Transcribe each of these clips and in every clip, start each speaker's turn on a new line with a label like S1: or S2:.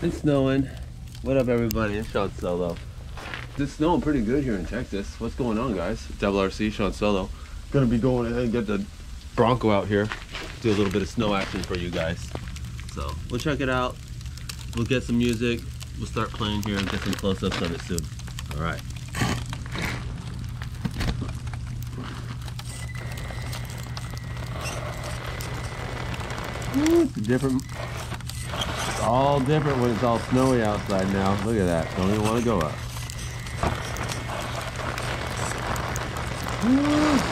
S1: It's snowing. What up, everybody? It's Sean Solo. It's snowing pretty good here in Texas. What's going on, guys? Double RC, Sean Solo. Gonna be going ahead and get the Bronco out here, do a little bit of snow action for you guys. So we'll check it out. We'll get some music. We'll start playing here and get some close-ups of it soon. All right. Ooh, it's different. It's all different when it's all snowy outside now. Look at that. Don't even want to go up. Woo.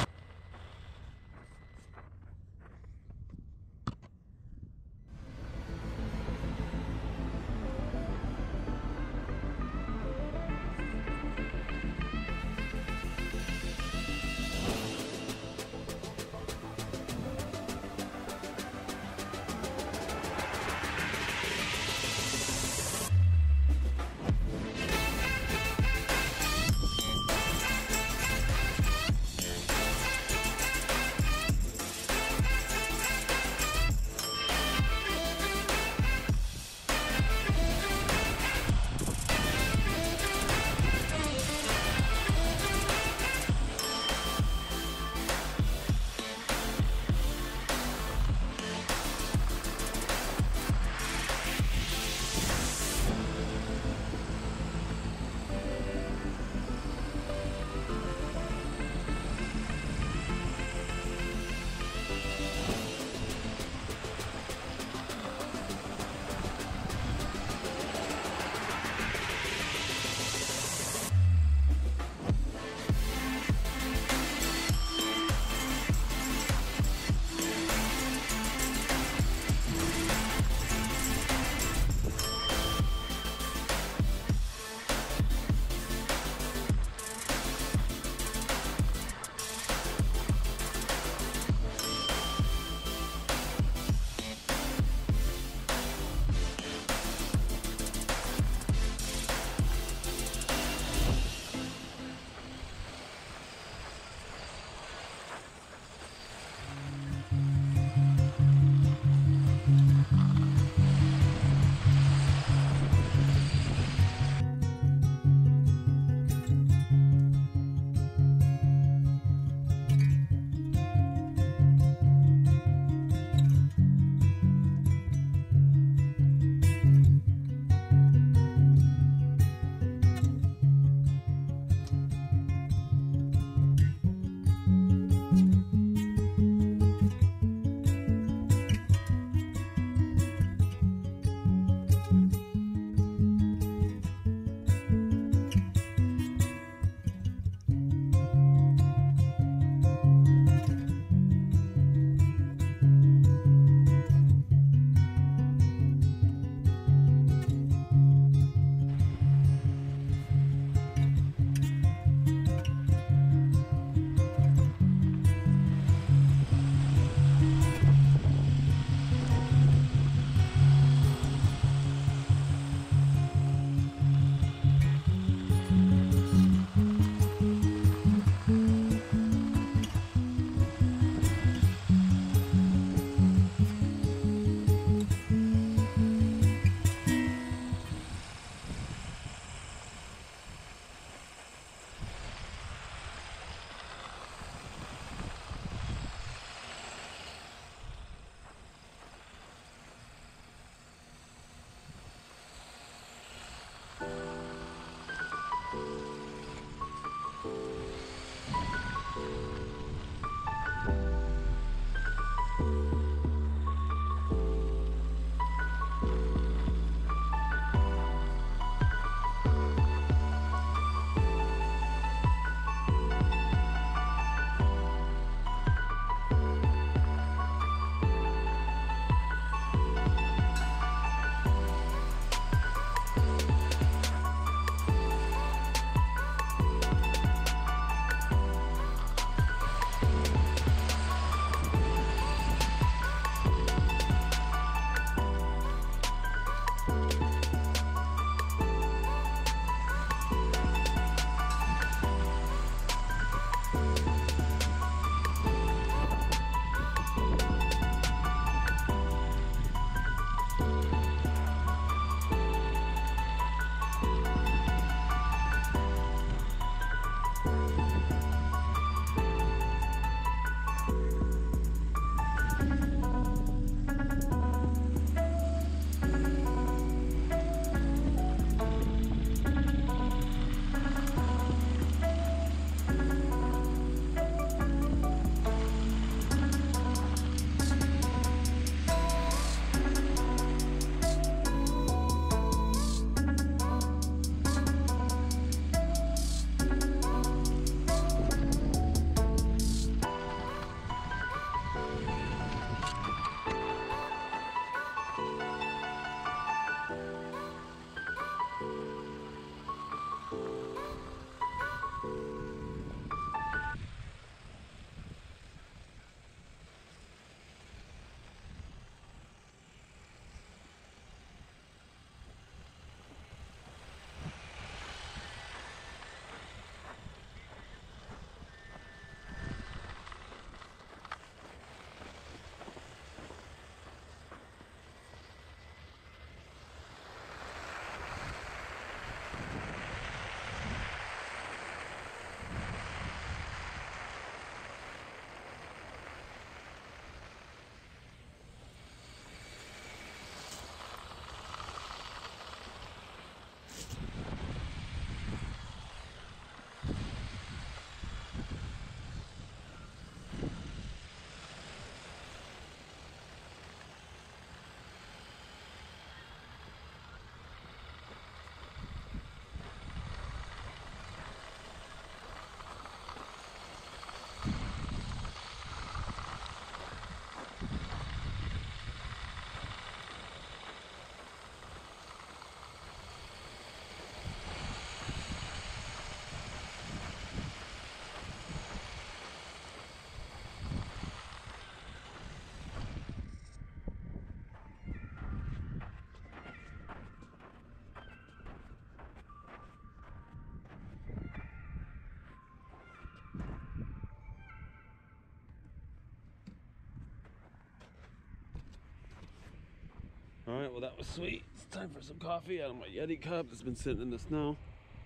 S1: Sweet, it's time for some coffee out of my Yeti cup that's been sitting in the snow.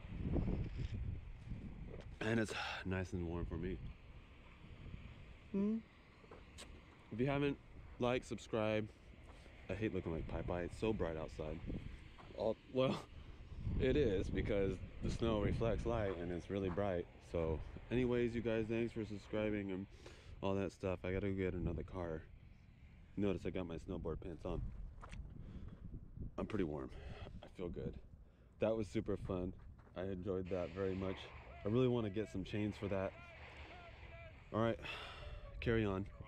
S1: And it's nice and warm for me. If you haven't liked, subscribe. I hate looking like Popeye. It's so bright outside. Well, it is because the snow reflects light and it's really bright. So anyways, you guys, thanks for subscribing and all that stuff. I gotta go get another car. Notice I got my snowboard pants on. I'm pretty warm. I feel good. That was super fun. I enjoyed that very much. I really want to get some chains for that. All right, carry on.